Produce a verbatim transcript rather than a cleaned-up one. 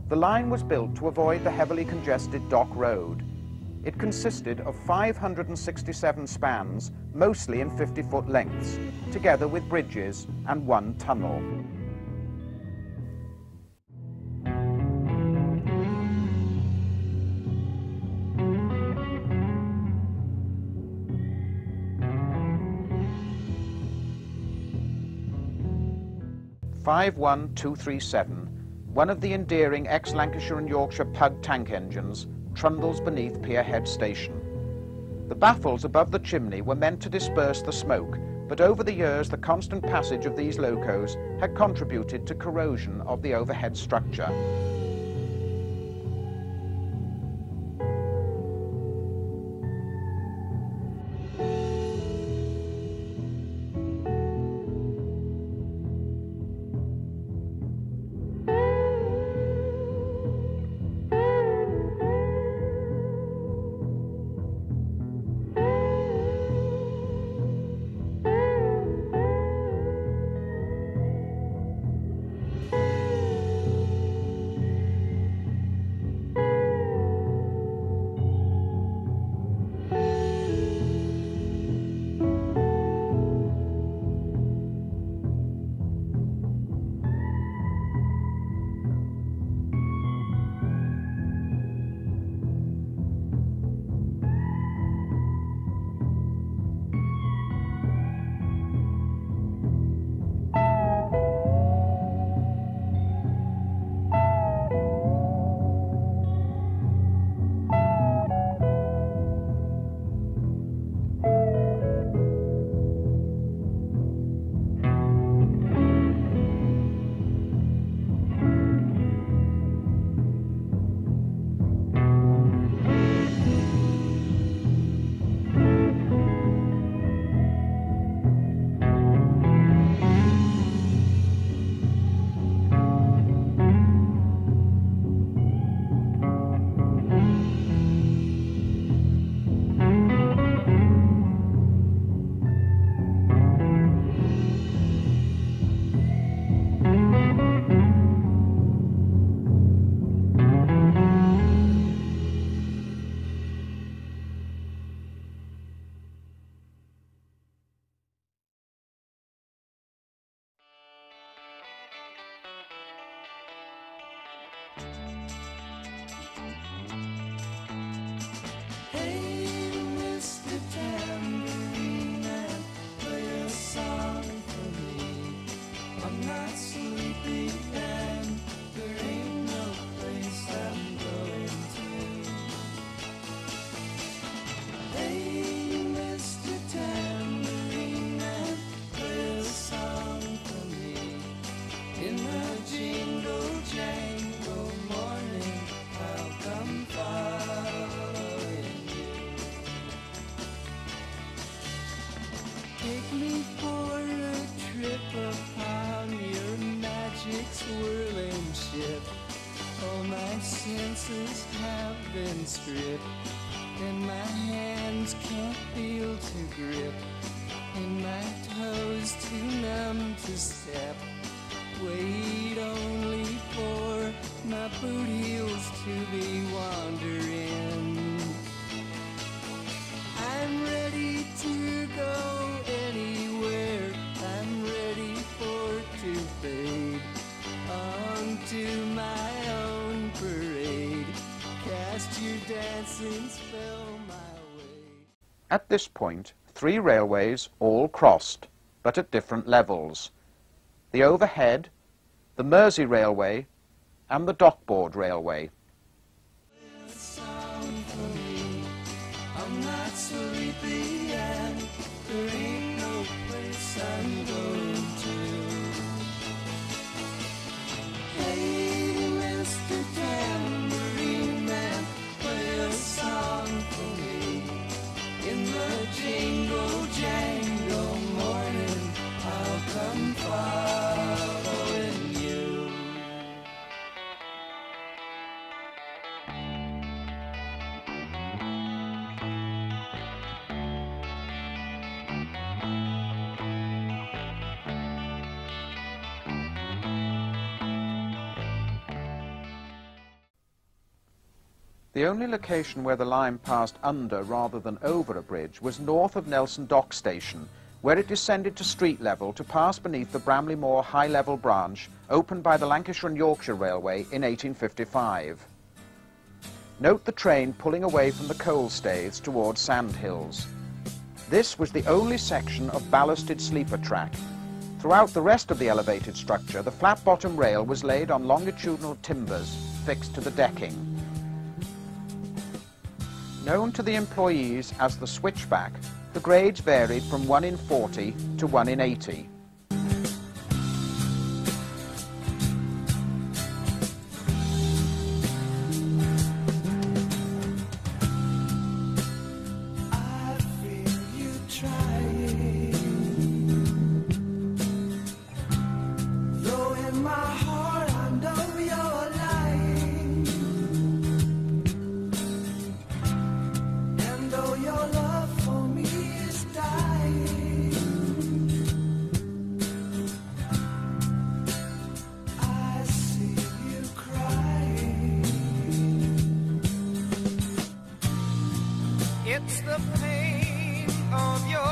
The line was built to avoid the heavily congested Dock Road. It consisted of five hundred sixty-seven spans, mostly in fifty-foot lengths, together with bridges and one tunnel. five one two three seven, one of the endearing ex-Lancashire and Yorkshire Pug tank engines, trundles beneath Pier Head station. The baffles above the chimney were meant to disperse the smoke, but over the years the constant passage of these locos had contributed to corrosion of the overhead structure. senses have been stripped, and my hands can't feel to grip, and my toes too numb to step. Wait only for my boot heels to be wandering. I'm ready to go anywhere, I'm ready for to fade onto my own parade. Cast your dancing spell my way. At this point, three railways all crossed, but at different levels. The overhead, the Mersey Railway, and the Dockboard Railway. I'm not sleepy and there ain't no place I'm going to. Hey, Mister Tambourine Man, play a song for me. In the jingle jangle morning, I'll come following you. The only location where the line passed under rather than over a bridge was north of Nelson Dock Station, where it descended to street level to pass beneath the Bramley Moor high-level branch opened by the Lancashire and Yorkshire Railway in eighteen fifty-five. Note the train pulling away from the coal staiths towards Sandhills. This was the only section of ballasted sleeper track. Throughout the rest of the elevated structure, the flat-bottom rail was laid on longitudinal timbers fixed to the decking. Known to the employees as the switchback, the grades varied from one in forty to one in eighty. It's the pain of your